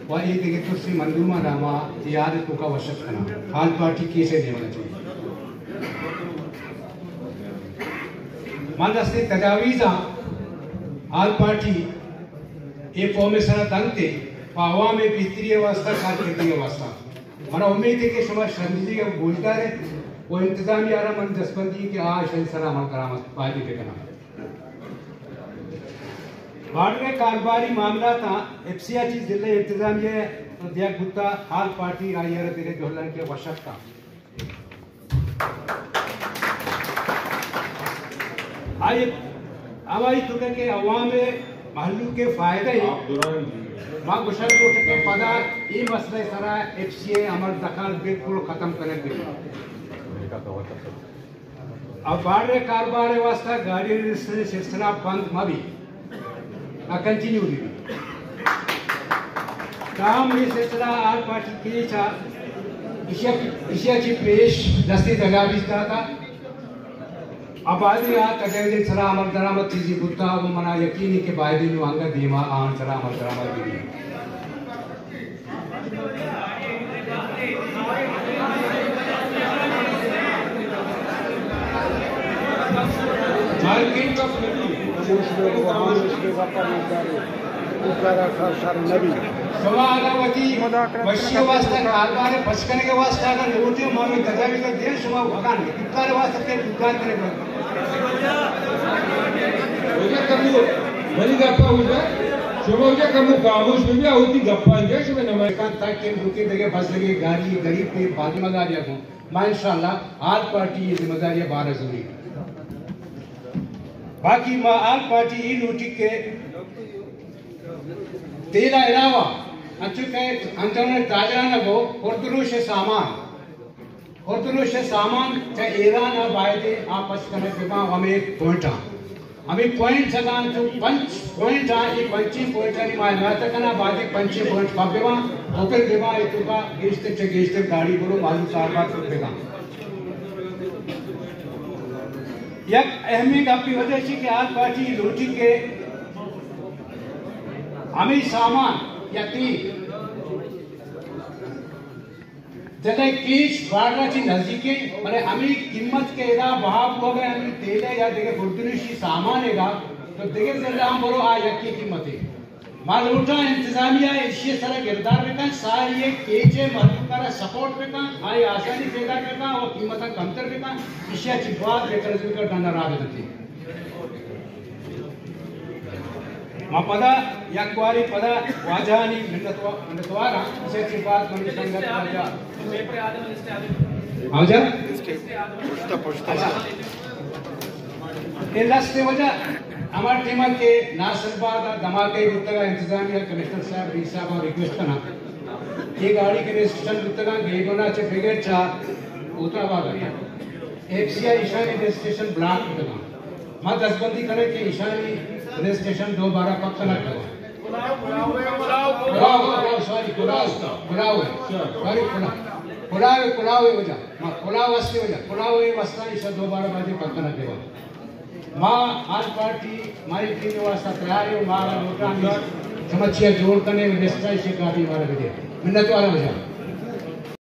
वह एक एक कुर्सी मंदूमा नामा याद तो का वशत करना आल पार्टी कैसे देना चाहिए मान दस्ते तजावीज़ा आल पार्टी ये फॉर्म सरा दंते पावा में बेहतरी वास्ता कारकर्दगी वास्ता मना उम्मीद है कि शुमा शर्मिंदगी का बोलता है वो इंतजामी आरा मन दस्पंदी के शहर सरा अमल करामत पार्टी पे करना बाड़े कारोबारी मामला था एफसीआई चीज जिले इंतजामिया दिया गुत्ता हाल पार्टी आयर तेरे जोहलन के वशक था आए हमारी तो के अवाम महल्लू के फायदे माँ गुशल उठ के पदा ये मसले सरा एफसीआई अमल दखल बिल्कुल खत्म करने के अब बाड़े कारोबार वास्ता गाड़ी सिलसिला बंद मवी कंटिन्यू काम ये सिलसिला आल पार्टी के चा इशियाची पेश दस्ती तजावीज़ था आबादी आ तजावीज़ सरा अमल दरामद चीज़ी बुद्धा वो मना यकीनी के बायदी नु अंगा दीमा आन सरा अमल दरामद दी मार्केट ऑफ समावती वश्य वास्ता कारोबार बचकने के वास्ता अगर रोटियों मांगे तजावीज़ का देर शुमा भगान के इक्कार वास्ता के दुकान करने को उधर कमु बड़ी गप्पा उधर शुमा उधर कमु काबूस में भी होती गप्पा इंगे शुमा नमाज का तक के रुके देखे बस लगे गाड़ी गरीब के बाकी मगारिया को माशाअल्लाह आल पार्टी ये जिम्मेदारी बारह जरूरी बाकी माँ आल पार्टी ही लूटी के तेरा अलावा अच्छे के अंतरने ताजराना को खुर्दरुश सामान चाहे ईरान आ बायदे आपस करने के बाद हमें एक पॉइंट सगान तो पंच पॉइंट आ ये पंची पॉइंट आनी मायना तक ना बायदे पंची पॉइंट पापेवा ओपन देवा ये तो का गेस्टर गाड़ी बोलो मालूम कारबार कर देगा एक अहमियत आपकी वजह से कि आल पार्टी लूटी के हमें सामान या जगह केश वाड़ा ची नजदीके मैंने हमें कीमत के एदा बहाव हो गए हमें तेले या देखे गुर्दुनिशी सामान हैगा तो देखे जल्द हम बोलो आ यकी कीमत है मालूटा इंतजामिया इसी तरह किरदार बेकन सारी ये केचे महत्वपूर्ण सपोर्ट बेकन आई आसानी पैदा बेकन और कीमत कमतर बेकन इसी चिपवाद लेकर जुलकर डंडा राह देती माँ पदा या कुआरी पदा वाजानी मिन्नतवारा इसी चिपवाद मंडी संगत वाजा आजा पुष्टा ये लास्ट वजह हमारे टीम के नासरबाद धमाके गुत्तगा इंतजामिया कमिश्नर साहब डी साहब और रिक्वेस्ट करना ये गाड़ी के रजिस्ट्रेशन गुत्तगा गेगोना से फिगर चा उतराबाद है एफसीआई ईशानी रजिस्ट्रेशन ब्लॉक गुत्तगा मां दसबंदी करे कि ईशानी रजिस्ट्रेशन दोबारा पक्का ना करो पुलाव वजह मां पुलाव वस्ता ईशा दोबारा बाजी पक्का ना करो माँ आल पार्टी मारी टीम वास्ता तैयार है मारा लोटा में समझिए जोड़ करने में निश्चय से काफी मारा विधि मिन्नत वाला वजह